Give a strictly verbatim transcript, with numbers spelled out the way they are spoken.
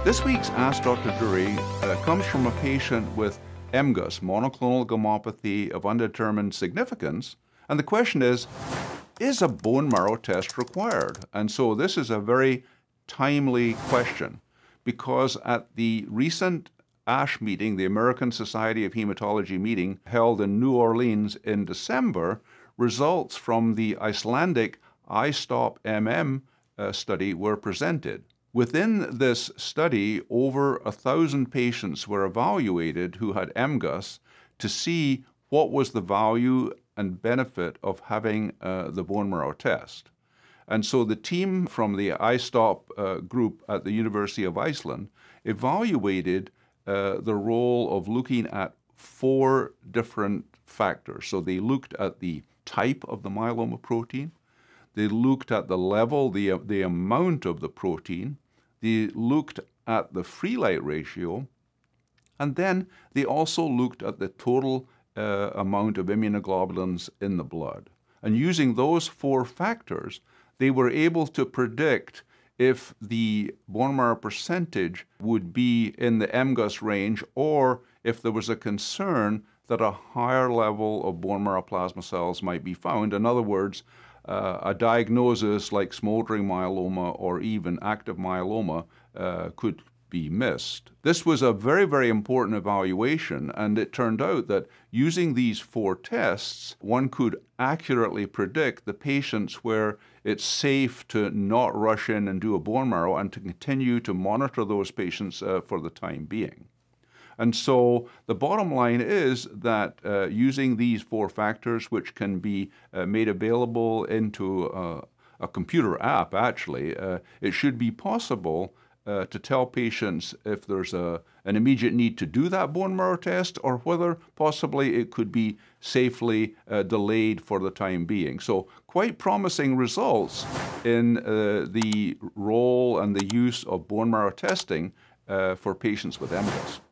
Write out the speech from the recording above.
This week's Ask Doctor Durie uh, comes from a patient with M G U S, monoclonal gammopathy of undetermined significance. And the question is, is a bone marrow test required? And so this is a very timely question because at the recent ASH meeting, the American Society of Hematology meeting held in New Orleans in December, results from the Icelandic iStopMM uh, study were presented. Within this study, over a thousand patients were evaluated who had M G U S to see what was the value and benefit of having uh, the bone marrow test. And so the team from the iStop uh, group at the University of Iceland evaluated uh, the role of looking at four different factors. So they looked at the type of the myeloma protein, they looked at the level, the, the amount of the protein, they looked at the free light ratio, and then they also looked at the total uh, amount of immunoglobulins in the blood. And using those four factors, they were able to predict if the bone marrow percentage would be in the M G U S range or if there was a concern that a higher level of bone marrow plasma cells might be found. In other words, uh, a diagnosis like smoldering myeloma or even active myeloma uh, could be missed. This was a very, very important evaluation, and it turned out that using these four tests, one could accurately predict the patients where it's safe to not rush in and do a bone marrow and to continue to monitor those patients uh, for the time being. And so the bottom line is that uh, using these four factors, which can be uh, made available into uh, a computer app, actually, uh, it should be possible Uh, to tell patients if there's a, an immediate need to do that bone marrow test or whether possibly it could be safely uh, delayed for the time being. So quite promising results in uh, the role and the use of bone marrow testing uh, for patients with M G U S.